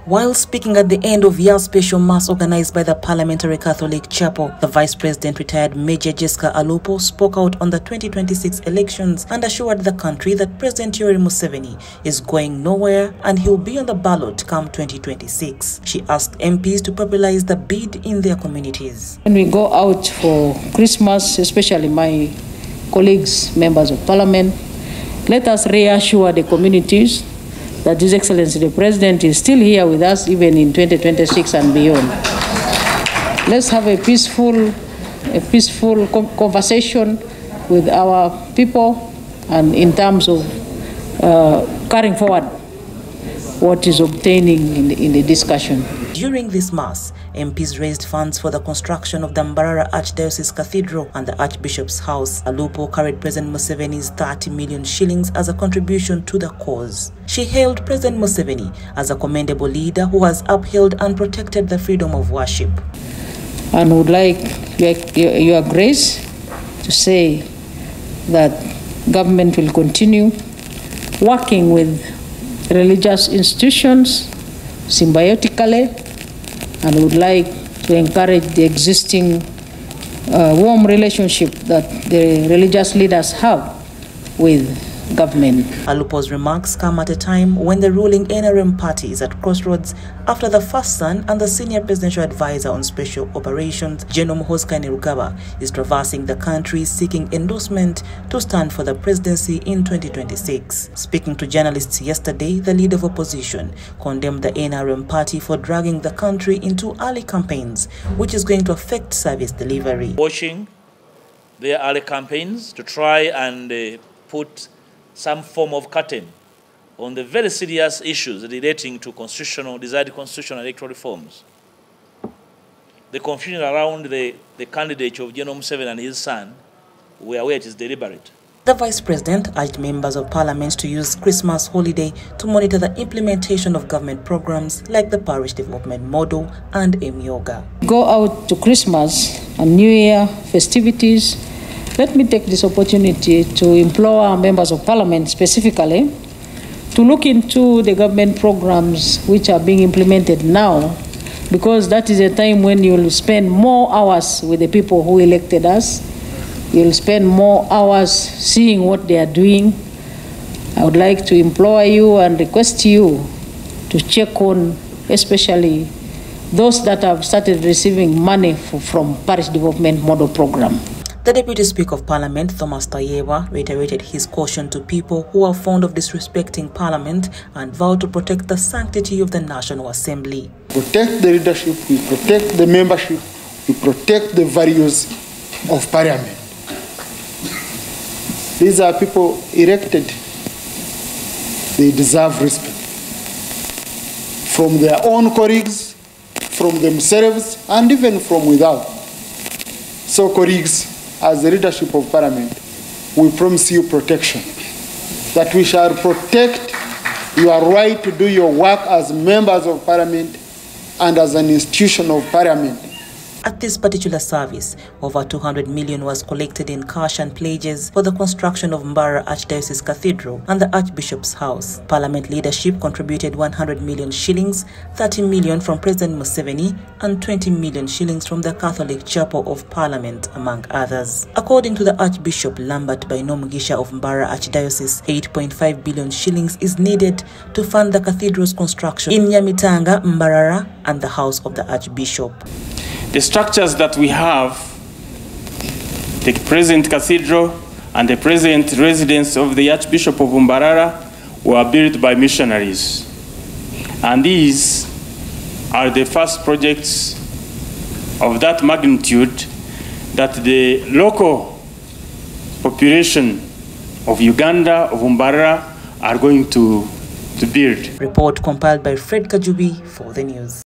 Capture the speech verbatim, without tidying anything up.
While speaking at the end of year special mass organized by the Parliamentary Catholic Chapel, the Vice President, retired Major Jessica Alupo, spoke out on the twenty twenty-six elections and assured the country that President Yoweri Museveni is going nowhere and he will be on the ballot come twenty twenty-six. She asked M Ps to popularize the bid in their communities. When we go out for Christmas, especially my colleagues, members of Parliament, let us reassure the communities that His Excellency the President is still here with us even in twenty twenty-six and beyond. Let's have a peaceful, a peaceful conversation with our people and in terms of uh, carrying forward what is obtaining in the, in the discussion. During this mass, M Ps raised funds for the construction of the Mbarara Archdiocese Cathedral and the Archbishop's House. Alupo carried President Museveni's thirty million shillings as a contribution to the cause. She hailed President Museveni as a commendable leader who has upheld and protected the freedom of worship. And would like your, your grace to say that government will continue working with religious institutions symbiotically, and would like to encourage the existing uh, warm relationship that the religious leaders have with government. Alupo's remarks come at a time when the ruling N R M party is at crossroads after the first son and the senior presidential advisor on special operations, General Muhoozi Kainerugaba, is traversing the country seeking endorsement to stand for the presidency in twenty twenty-six. Speaking to journalists yesterday, the leader of opposition condemned the N R M party for dragging the country into early campaigns, which is going to affect service delivery. Watching their early campaigns to try and uh, put some form of curtain on the very serious issues relating to constitutional, desired constitutional electoral reforms. The confusion around the, the candidature of General Museveni and his son, we are aware it is deliberate. The Vice President urged members of Parliament to use Christmas holiday to monitor the implementation of government programs like the Parish Development Model and M-Yoga. Go out to Christmas and New Year festivities. Let me take this opportunity to implore our members of Parliament specifically to look into the government programs which are being implemented now, because that is a time when you'll spend more hours with the people who elected us. You'll spend more hours seeing what they are doing. I would like to implore you and request you to check on especially those that have started receiving money for, from Parish Development Model Program. The Deputy Speaker of Parliament, Thomas Tayebwa, reiterated his caution to people who are fond of disrespecting Parliament and vowed to protect the sanctity of the National Assembly. Protect the leadership, we protect the membership, we protect the values of Parliament. These are people elected. They deserve respect from their own colleagues, from themselves, and even from without. So, colleagues, as the leadership of Parliament, we promise you protection, that we shall protect your right to do your work as members of Parliament and as an institution of Parliament. At this particular service, over two hundred million was collected in cash and pledges for the construction of Mbarara Archdiocese Cathedral and the Archbishop's House. Parliament leadership contributed one hundred million shillings, thirty million from President Museveni and twenty million shillings from the Catholic Chapel of Parliament, among others. According to the Archbishop Lambert Bainomugisha of Mbarara Archdiocese, eight point five billion shillings is needed to fund the cathedral's construction in Nyamitanga, Mbarara and the House of the Archbishop. The structures that we have, the present cathedral and the present residence of the Archbishop of Mbarara, were built by missionaries. And these are the first projects of that magnitude that the local population of Uganda, of Mbarara, are going to, to build. Report compiled by Fred Kajubi for the news.